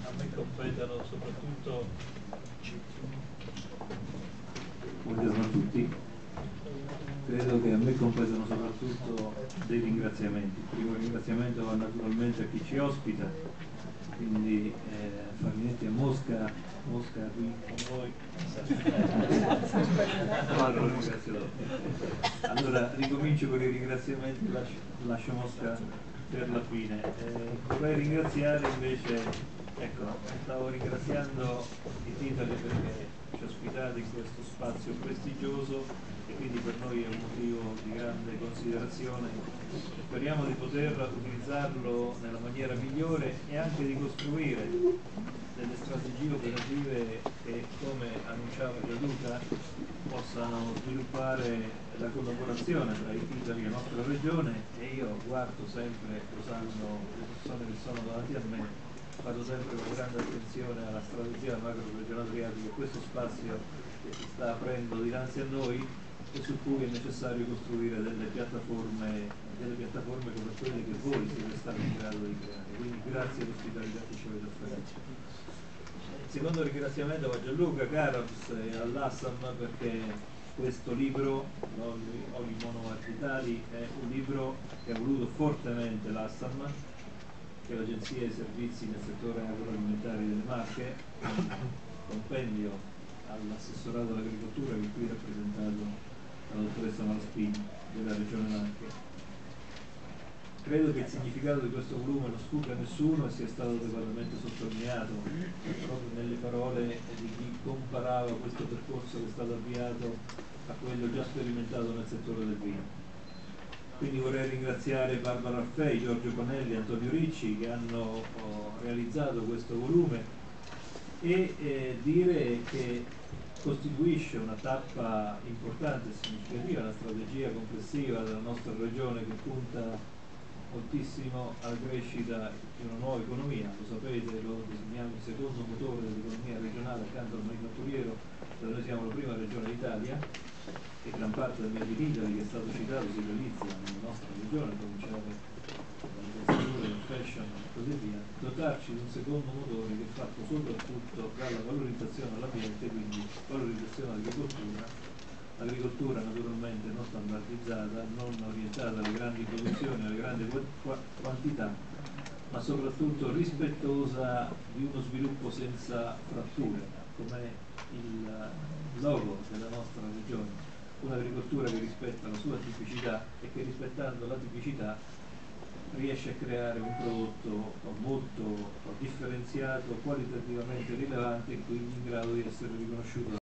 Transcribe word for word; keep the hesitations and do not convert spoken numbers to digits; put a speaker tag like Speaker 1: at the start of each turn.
Speaker 1: a me competono soprattutto.
Speaker 2: Buongiorno a tutti. Credo che a me competono soprattutto dei ringraziamenti. Il primo ringraziamento va naturalmente a chi ci ospita, quindi eh, Farinetti a Mosca, Mosca qui con voi. Lo ringrazio dopo. Allora ricomincio con i ringraziamenti, lascio, lascio Mosca per la fine. Eh, vorrei ringraziare invece, ecco, stavo ringraziando i titoli perché ci ospitate in questo spazio prestigioso e quindi per noi è un motivo di grande considerazione. Speriamo di poter utilizzarlo nella maniera migliore e anche di costruire delle strategie operative che, come annunciava Gianluca, possano sviluppare la collaborazione tra i titoli della nostra regione. E io guardo sempre, lo sanno le persone che sono davanti a me, vado sempre con grande attenzione alla strategia macro regionale adriatica, questo spazio che si sta aprendo dinanzi a noi e su cui è necessario costruire delle piattaforme, delle piattaforme come quelle che voi siete stati in grado di creare. Quindi grazie all'ospitalità che ci avete offerto. Il secondo ringraziamento va a Gianluca Carabs e all'Assam perché questo libro, Oli Monoargitali, è un libro che ha voluto fortemente l'Assam, che è l'Agenzia dei Servizi nel settore agroalimentare delle Marche, un compendio all'assessorato all'agricoltura che qui è rappresentato dalla dottoressa Malaspini della Regione Marche. Credo che il significato di questo volume non sfugga a nessuno e sia stato adeguatamente sottolineato proprio nelle parole di chi comparava questo percorso che è stato avviato a quello già sperimentato nel settore del vino. Quindi vorrei ringraziare Barbara Raffei, Giorgio Panelli e Antonio Ricci che hanno oh, realizzato questo volume e eh, dire che costituisce una tappa importante e significativa nella strategia complessiva della nostra regione che punta moltissimo alla crescita di una nuova economia. Lo sapete, lo designiamo il secondo motore dell'economia regionale accanto al manifatturiero, dove noi siamo la prima regione d'Italia e gran parte del Made in Italy che è stato citato si realizza nella nostra regione, cominciare dalle calzature, dal fashion e così via. Dotarci di un secondo motore che è fatto soprattutto dalla valorizzazione all'ambiente, quindi valorizzazione all'agricoltura, agricoltura naturalmente non standardizzata, non orientata alle grandi produzioni, alle grandi quantità, ma soprattutto rispettosa di uno sviluppo senza fratture, come il logo della nostra regione. Un'agricoltura che rispetta la sua tipicità e che rispettando la tipicità riesce a creare un prodotto molto differenziato, qualitativamente rilevante e quindi in grado di essere riconosciuto